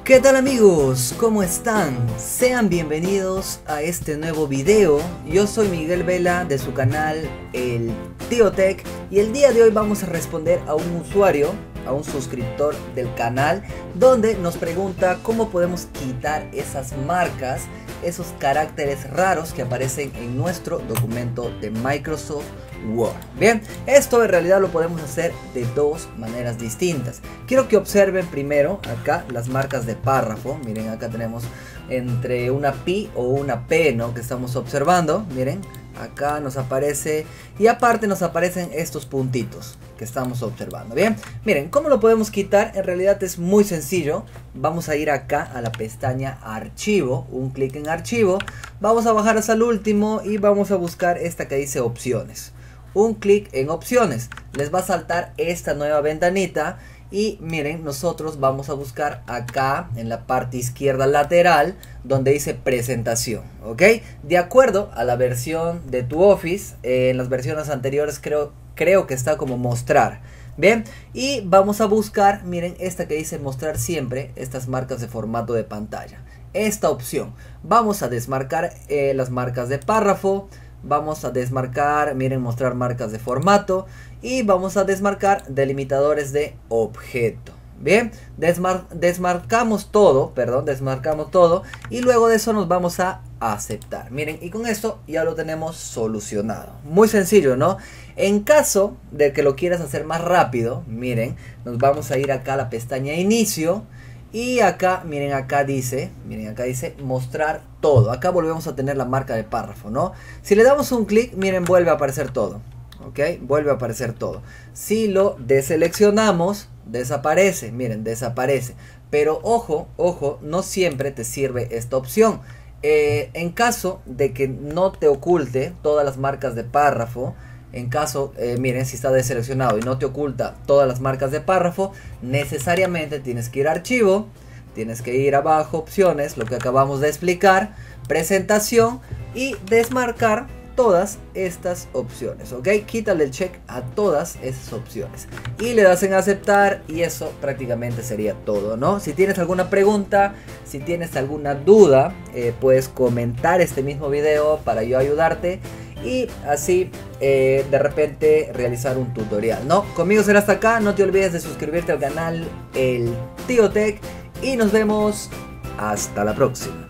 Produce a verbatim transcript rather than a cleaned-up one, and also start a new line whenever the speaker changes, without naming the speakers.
¿Qué tal amigos? ¿Cómo están? Sean bienvenidos a este nuevo video. Yo soy Miguel Vela de su canal El Tío Tech y el día de hoy vamos a responder a un usuario, a un suscriptor del canal, donde nos pregunta cómo podemos quitar esas marcas, esos caracteres raros que aparecen en nuestro documento de Microsoft Word. Bien, esto en realidad lo podemos hacer de dos maneras distintas. Quiero que observen primero acá las marcas de párrafo. Miren, acá tenemos entre una pi o una p, ¿no? Que estamos observando. Miren, acá nos aparece y aparte nos aparecen estos puntitos que estamos observando. Bien, miren, ¿cómo lo podemos quitar? En realidad es muy sencillo. Vamos a ir acá a la pestaña archivo, un clic en archivo, vamos a bajar hasta el último y vamos a buscar esta que dice opciones. Un clic en opciones, les va a saltar esta nueva ventanita y miren, nosotros vamos a buscar acá en la parte izquierda lateral donde dice presentación, ¿ok? De acuerdo a la versión de tu Office, eh, en las versiones anteriores creo, creo que está como mostrar. Bien, y vamos a buscar, miren, esta que dice mostrar siempre, estas marcas de formato de pantalla. Esta opción, vamos a desmarcar eh, las marcas de párrafo. Vamos a desmarcar, miren, mostrar marcas de formato y vamos a desmarcar delimitadores de objeto. Bien, desmar desmarcamos todo, perdón, desmarcamos todo y luego de eso nos vamos a aceptar. Miren, y con esto ya lo tenemos solucionado. Muy sencillo, ¿no? En caso de que lo quieras hacer más rápido, miren, nos vamos a ir acá a la pestaña inicio. Y acá, miren, acá dice, miren, acá dice mostrar todo. Acá volvemos a tener la marca de párrafo, ¿no? Si le damos un clic, miren, vuelve a aparecer todo. ¿Ok? Vuelve a aparecer todo. Si lo deseleccionamos, desaparece. Miren, desaparece. Pero ojo, ojo, no siempre te sirve esta opción. Eh, en caso de que no te oculte todas las marcas de párrafo, en caso, eh, miren, si está deseleccionado y no te oculta todas las marcas de párrafo, necesariamente tienes que ir a archivo, tienes que ir abajo, opciones, lo que acabamos de explicar, presentación y desmarcar todas estas opciones, ¿ok? Quítale el check a todas esas opciones y le das en aceptar y eso prácticamente sería todo, ¿no? Si tienes alguna pregunta, si tienes alguna duda, eh, puedes comentar este mismo video para yo ayudarte y así eh, de repente realizar un tutorial, ¿no? Conmigo será hasta acá, no te olvides de suscribirte al canal El Tío Tech y nos vemos hasta la próxima.